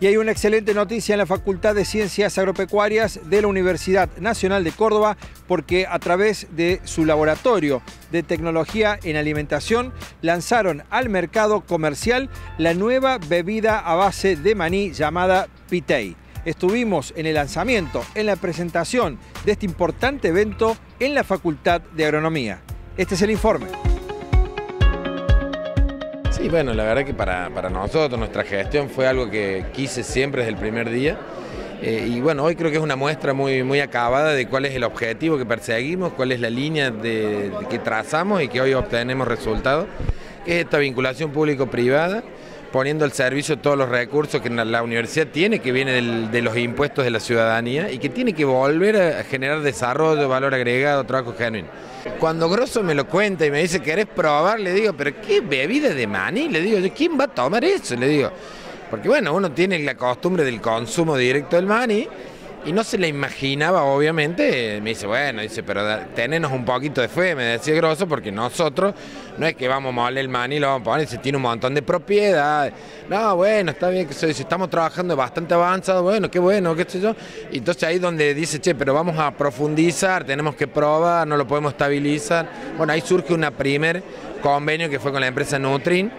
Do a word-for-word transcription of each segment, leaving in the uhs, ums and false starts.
Y hay una excelente noticia en la Facultad de Ciencias Agropecuarias de la Universidad Nacional de Córdoba, porque a través de su laboratorio de tecnología en alimentación lanzaron al mercado comercial la nueva bebida a base de maní llamada Pitei. Estuvimos en el lanzamiento, en la presentación de este importante evento en la Facultad de Agronomía. Este es el informe. Sí, bueno, la verdad que para, para nosotros, nuestra gestión fue algo que quise siempre desde el primer día. Eh, y bueno, hoy creo que es una muestra muy, muy acabada de cuál es el objetivo que perseguimos, cuál es la línea de, de que trazamos y que hoy obtenemos resultados, que es esta vinculación público-privada, poniendo al servicio todos los recursos que la universidad tiene, que viene del, de los impuestos de la ciudadanía y que tiene que volver a generar desarrollo, valor agregado, trabajo genuino. Cuando Grosso me lo cuenta y me dice, ¿querés probar? Le digo, ¿pero qué bebida de maní? Le digo, ¿quién va a tomar eso? Le digo, porque bueno, uno tiene la costumbre del consumo directo del maní y no se la imaginaba, obviamente. Me dice, bueno, dice, pero tenenos un poquito de fe, me decía Grosso, porque nosotros no es que vamos a moler el maní y lo vamos a poner, dice, tiene un montón de propiedades. No, bueno, está bien, que si estamos trabajando bastante avanzado, bueno, qué bueno, qué sé yo. Y entonces ahí donde dice, che, pero vamos a profundizar, tenemos que probar, no lo podemos estabilizar. Bueno, ahí surge un primer convenio que fue con la empresa Nutrin.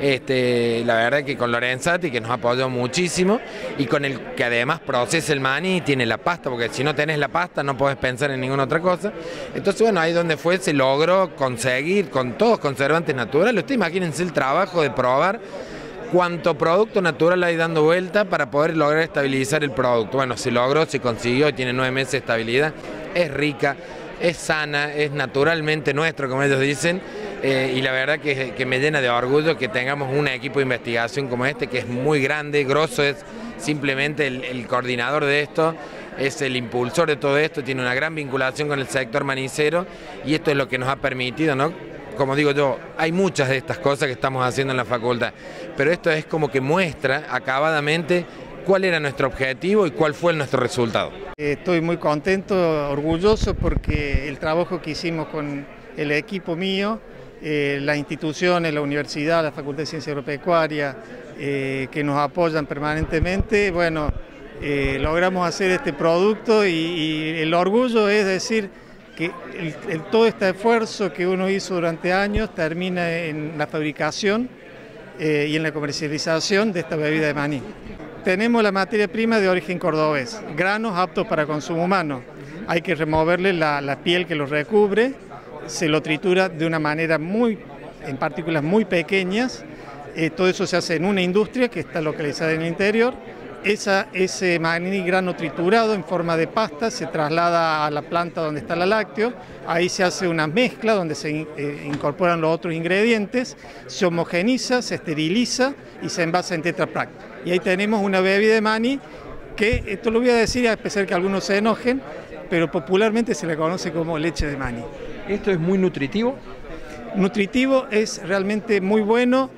Este, la verdad que con Lorenzati, que nos apoyó muchísimo, y con el que además procesa el maní, tiene la pasta, porque si no tenés la pasta no podés pensar en ninguna otra cosa. Entonces bueno, ahí donde fue, se logró conseguir con todos conservantes naturales. Ustedes imagínense el trabajo de probar cuánto producto natural hay dando vuelta para poder lograr estabilizar el producto. Bueno, se logró, se consiguió, tiene nueve meses de estabilidad, es rica, es sana, es naturalmente nuestro, como ellos dicen. Eh, y la verdad que, que me llena de orgullo que tengamos un equipo de investigación como este, que es muy grande. Grosso es simplemente el, el coordinador de esto, es el impulsor de todo esto, tiene una gran vinculación con el sector manicero y esto es lo que nos ha permitido, ¿no? Como digo yo, hay muchas de estas cosas que estamos haciendo en la facultad, pero esto es como que muestra acabadamente cuál era nuestro objetivo y cuál fue nuestro resultado. Estoy muy contento, orgulloso, porque el trabajo que hicimos con el equipo mío, Eh, las instituciones, la universidad, la Facultad de Ciencias Agropecuarias, eh, que nos apoyan permanentemente, bueno, eh, logramos hacer este producto y, y el orgullo es decir que el, el, todo este esfuerzo que uno hizo durante años termina en la fabricación eh, y en la comercialización de esta bebida de maní. Tenemos la materia prima de origen cordobés, granos aptos para consumo humano. Hay que removerle la, la piel que los recubre. Se lo tritura de una manera muy, en partículas muy pequeñas. Eh, todo eso se hace en una industria que está localizada en el interior. Esa, ese maní grano triturado en forma de pasta se traslada a la planta donde está el lácteo. Ahí se hace una mezcla donde se eh, incorporan los otros ingredientes, se homogeniza, se esteriliza y se envasa en Tetra Pak. Y ahí tenemos una bebida de maní que, esto lo voy a decir a pesar que algunos se enojen, pero popularmente se le conoce como leche de maní. ¿Esto es muy nutritivo? Nutritivo, es realmente muy bueno.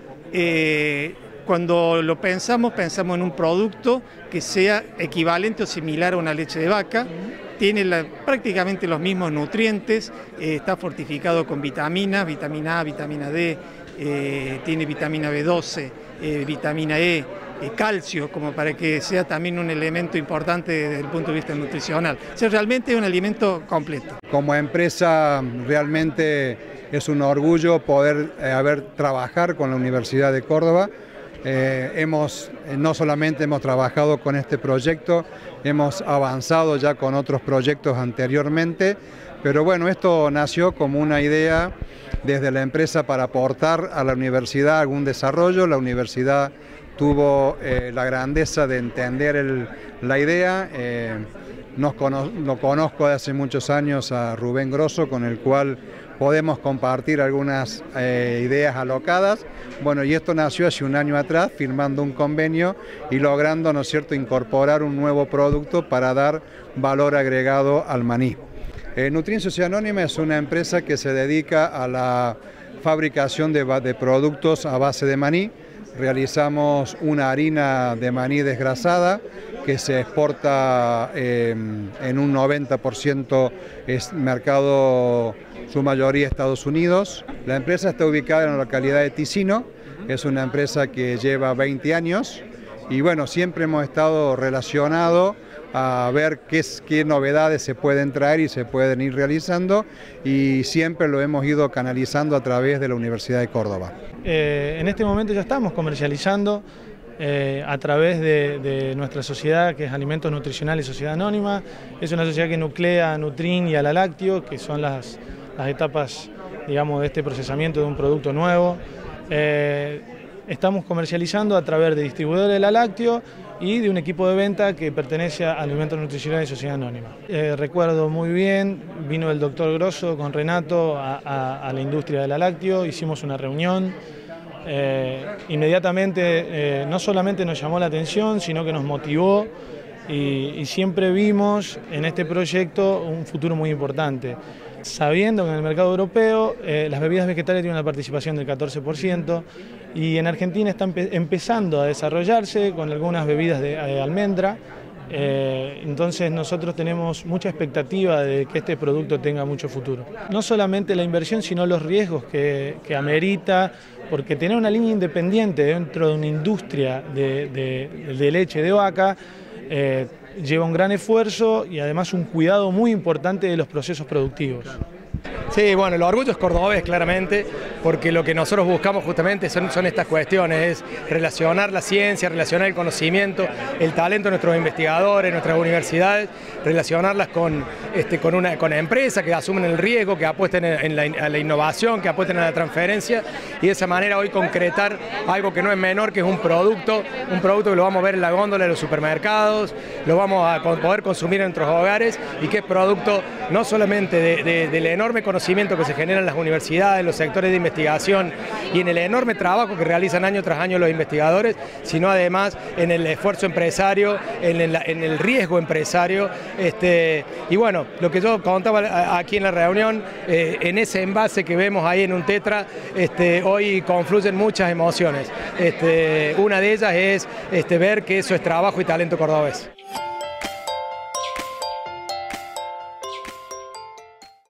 Eh, cuando lo pensamos, pensamos en un producto que sea equivalente o similar a una leche de vaca. Tiene la, prácticamente los mismos nutrientes, eh, está fortificado con vitaminas, vitamina A, vitamina D, eh, tiene vitamina B doce, eh, vitamina E, eh, calcio, como para que sea también un elemento importante desde el punto de vista nutricional. O sea, realmente es un alimento completo. Como empresa realmente es un orgullo poder eh, haber trabajar con la Universidad de Córdoba. Eh, hemos, eh, no solamente hemos trabajado con este proyecto, hemos avanzado ya con otros proyectos anteriormente, pero bueno, esto nació como una idea desde la empresa para aportar a la universidad algún desarrollo. La universidad tuvo eh, la grandeza de entender el, la idea. Eh, nos cono lo conozco de hace muchos años a Rubén Grosso, con el cual podemos compartir algunas eh, ideas alocadas. Bueno, y esto nació hace un año atrás, firmando un convenio y logrando, ¿no es cierto?, incorporar un nuevo producto para dar valor agregado al maní. Eh, Nutrin Sociedad Anónima es una empresa que se dedica a la fabricación de, de productos a base de maní. Realizamos una harina de maní desgrasada que se exporta eh, en un noventa por ciento es mercado, su mayoría Estados Unidos. La empresa está ubicada en la localidad de Ticino, es una empresa que lleva veinte años y bueno, siempre hemos estado relacionados a ver qué, qué novedades se pueden traer y se pueden ir realizando, y siempre lo hemos ido canalizando a través de la Universidad de Córdoba. Eh, en este momento ya estamos comercializando eh, a través de, de nuestra sociedad, que es Alimentos Nutricionales Sociedad Anónima. Es una sociedad que nuclea a Nutrin y a la Lácteo, que son las, las etapas, digamos, de este procesamiento de un producto nuevo. Eh, estamos comercializando a través de distribuidores de la Lácteo y de un equipo de venta que pertenece a Alimentos Nutricionales Sociedad Anónima. Eh, recuerdo muy bien, vino el doctor Grosso con Renato a, a, a la industria de la Lácteo, hicimos una reunión. Eh, inmediatamente eh, no solamente nos llamó la atención, sino que nos motivó y, y siempre vimos en este proyecto un futuro muy importante. Sabiendo que en el mercado europeo eh, las bebidas vegetales tienen una participación del catorce por ciento y en Argentina están empe empezando a desarrollarse con algunas bebidas de, de almendra, eh, entonces nosotros tenemos mucha expectativa de que este producto tenga mucho futuro. No solamente la inversión, sino los riesgos que, que amerita, porque tener una línea independiente dentro de una industria de, de, de leche de vaca eh, lleva un gran esfuerzo y además un cuidado muy importante de los procesos productivos. Sí, bueno, el orgullo es cordobés claramente, porque lo que nosotros buscamos justamente son, son estas cuestiones, es relacionar la ciencia, relacionar el conocimiento, el talento de nuestros investigadores, nuestras universidades, relacionarlas con, este, con una con empresas que asumen el riesgo, que apuesten en, en, la, en la innovación, que apuesten a la transferencia, y de esa manera hoy concretar algo que no es menor, que es un producto, un producto que lo vamos a ver en la góndola de los supermercados, lo vamos a poder consumir en nuestros hogares, y que es producto no solamente de, de, del enorme conocimiento que se genera en las universidades, en los sectores de investigación y en el enorme trabajo que realizan año tras año los investigadores, sino además en el esfuerzo empresario, en el, en el riesgo empresario. Este, y bueno, lo que yo contaba aquí en la reunión, eh, en ese envase que vemos ahí en un tetra, este, hoy confluyen muchas emociones. Este, una de ellas es este, ver que eso es trabajo y talento cordobés.